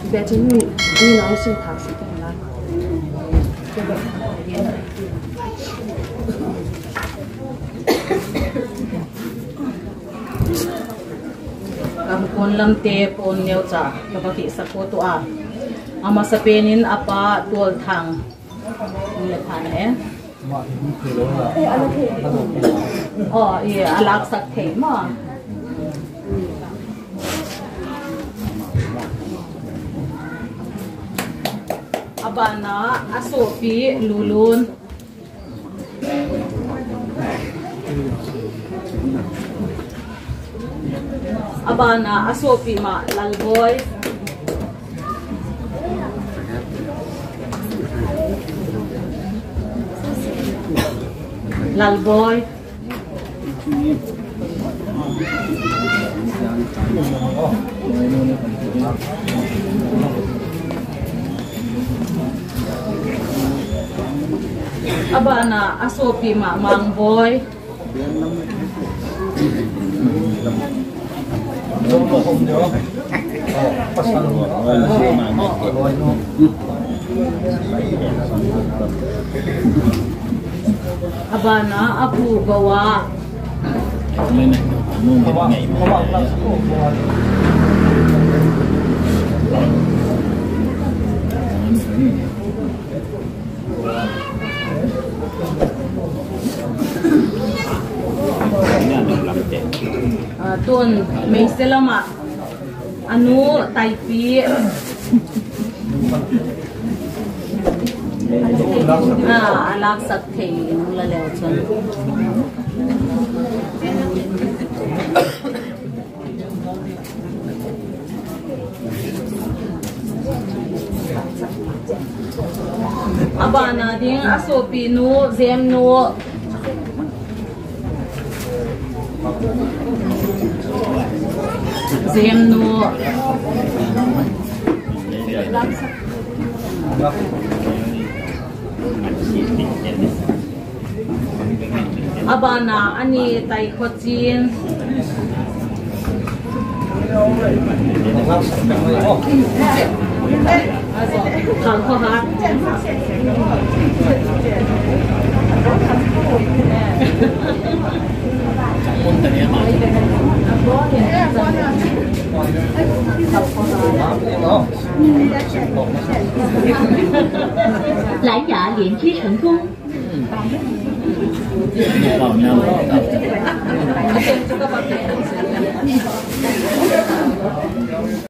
别真你老是他是的啦。Kampun lam te pon neu cha kapati sako to a ama sa penin apa tol thang ni phan ne oh ye alak sak the ma abana asopi lulun abana asopi ma lalboy lalboy abana asopi ma mangboy abana apu bawa tuan may selama anu taipi alak sak thei nung la leo chon abana ding asopi nu zem nu zem nu abana ani tai khochin Hunkhakna 蓝牙连接成功。